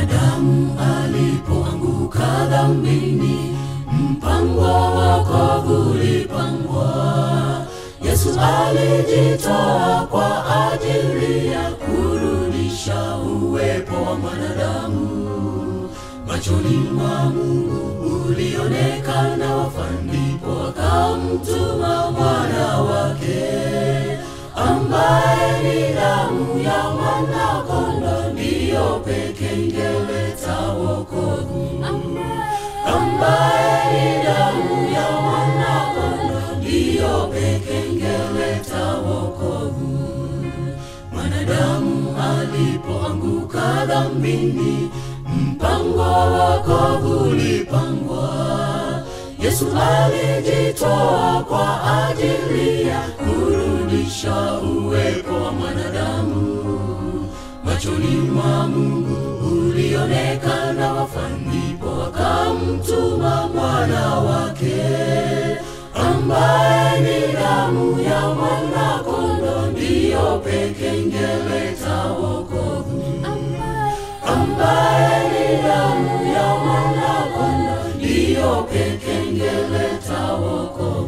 Mwanadamu alipoanguka dhambini, mpango wa wokovu ulipangwa. Yesu alijitoa kwa ajili ya kurudisha uwepo wa mwanadamu. Machoni mwa Mungu ulionekana wafa, ndipo akamtuma mwana wake, ambaye ni damu ya mwana-kondoo ndiyo pekee ingeleta wokovu. Ambaye ni damu ya mwana-kondoo ndiyo pekee ingeleta wokovu. Mwanadamu alipoanguka dhambini, mpango wa wokovu ulipangwa. Yesu alijitoa kwa ajili ya kurudisha uwepo wa mwanadamu. Machoni mwa Mungu ulionekana wafa, ndipo akamtuma mwana wake, ambaye ni damu ya mwana-kondoo ndiyo pekee ingeleta wokovu. Ambaye ni damu ya mwana-kondoo ndiyo pekee ingeleta wokovu.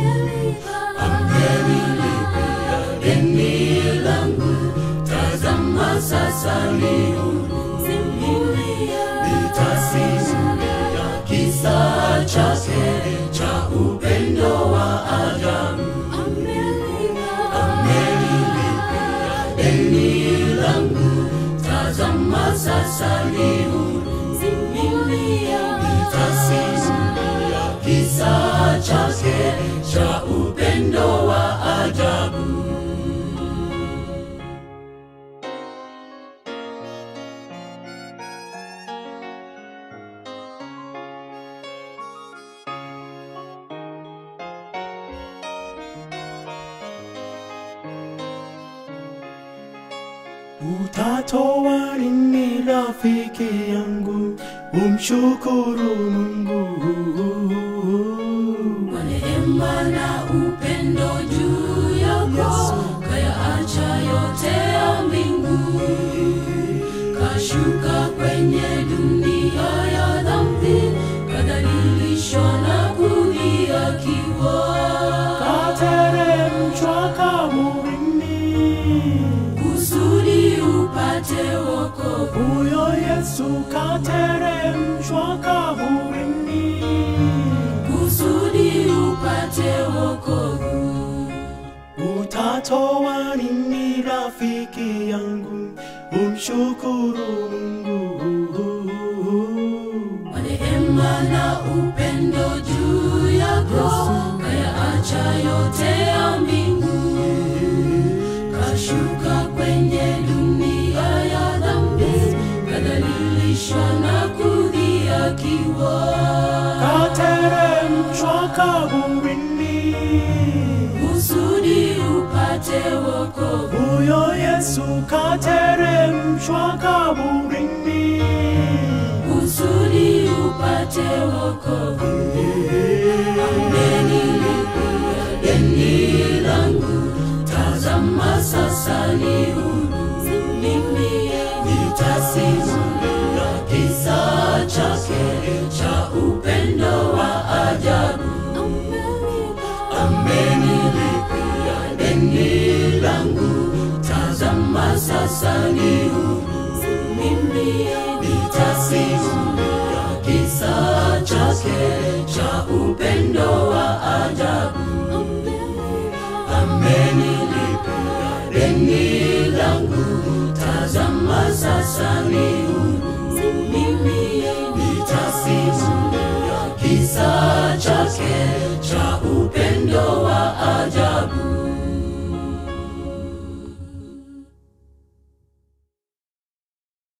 Amenilipia deni langu, tazama sasa ni huru. Nitasimulia kisa chake cha upendo wa ajabu. Amenilipia deni langu, tazama sasa ni huru. Nitasimulia kisa chake cha upendo wa ajabu. Utatoa nini rafiki yangu, umshukuru Mungu kwa neema na upendo juu yako. Kayaacha yote ya mbingu, kashuka kwenye dunia ya dhambi, kadhalilishwa na kudhihakiwa, kateremshwa kaburini kusudi upate wokovu. Huyo Yesu kateremshwa kaburini kusudi upate wokovu. Utatoa nini rafiki yangu, umshukuru Mungu kwa neema na upendo juu yako. Kayaacha yote ya mbingu, kashuka kwenye dunia ya dhambi, kadhalilishwa na kudhihakiwa, kateremshwa kaburini kusudi upate wokovu. Huyo Yesu kateremshwa kaburini kusudi upate wokovu. Amenilipia deni langu, tazama sasa ni huru. Nitasimulia kisa chake cha upendo wa ajabu. Amenilipia deni langu, tazama sasa ni huru. Nitasimulia kisa chake cha upendo wa ajabu. Amenilipia deni langu, tazama sasa ni huru. Nitasimulia kisa chake cha